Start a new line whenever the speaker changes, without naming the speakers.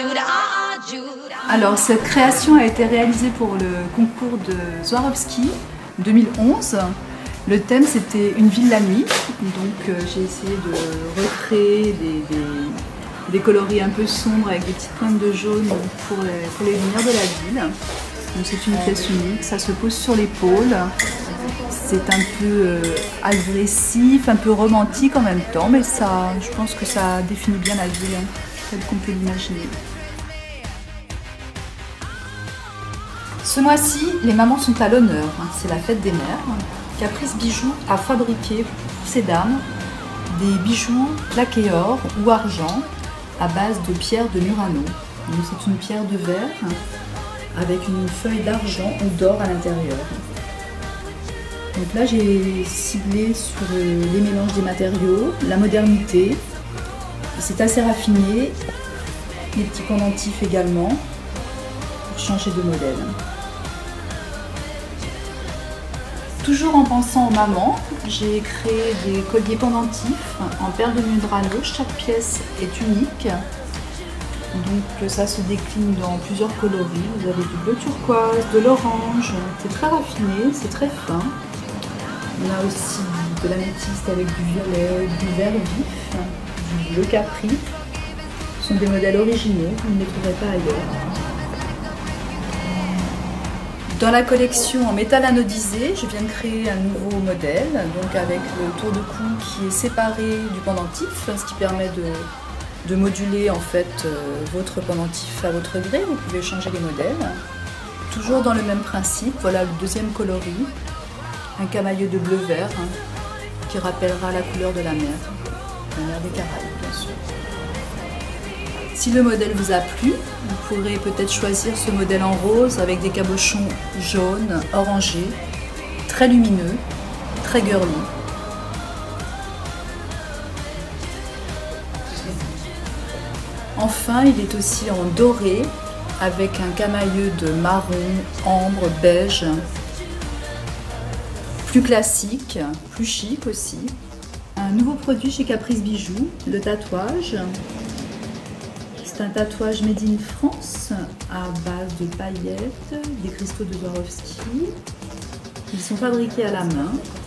Alors, cette création a été réalisée pour le concours de Swarovski 2011. Le thème, c'était une ville la nuit. Donc, j'ai essayé de recréer des coloris un peu sombres avec des petites pointes de jaune pour les lumières de la ville. Donc, c'est une pièce unique, ça se pose sur l'épaule. C'est un peu agressif, un peu romantique en même temps, mais ça, je pense que ça définit bien la ville telle qu'on peut l'imaginer. Ce mois-ci, les mamans sont à l'honneur. C'est la fête des mères. Caprice Bijoux a fabriqué pour ces dames des bijoux plaqués or ou argent à base de pierre de Murano. C'est une pierre de verre avec une feuille d'argent ou d'or à l'intérieur. Donc là, j'ai ciblé sur les mélanges des matériaux, la modernité. C'est assez raffiné. Les petits pendentifs également pour changer de modèle. Toujours en pensant aux mamans, j'ai créé des colliers pendentifs en perles de Murano. Chaque pièce est unique. Donc ça se décline dans plusieurs coloris. Vous avez du bleu turquoise, de l'orange. C'est très raffiné, c'est très fin. On a aussi de l'améthyste avec du violet, du vert vif, du bleu capri. Ce sont des modèles originaux, vous ne les trouverez pas ailleurs. Dans la collection en métal anodisé, je viens de créer un nouveau modèle, donc avec le tour de cou qui est séparé du pendentif, ce qui permet de moduler en fait votre pendentif à votre gré. Vous pouvez changer les modèles. Toujours dans le même principe, voilà le deuxième coloris. Un camailleux de bleu-vert qui rappellera la couleur de la mer des Caraïbes bien sûr. Si le modèle vous a plu, vous pourrez peut-être choisir ce modèle en rose avec des cabochons jaunes, orangés, très lumineux, très girly. Enfin, il est aussi en doré avec un camailleux de marron, ambre, beige. Plus classique, plus chic aussi. Un nouveau produit chez Caprice Bijoux, le tatouage. C'est un tatouage made in France à base de paillettes, des cristaux de Swarovski. Ils sont fabriqués à la main.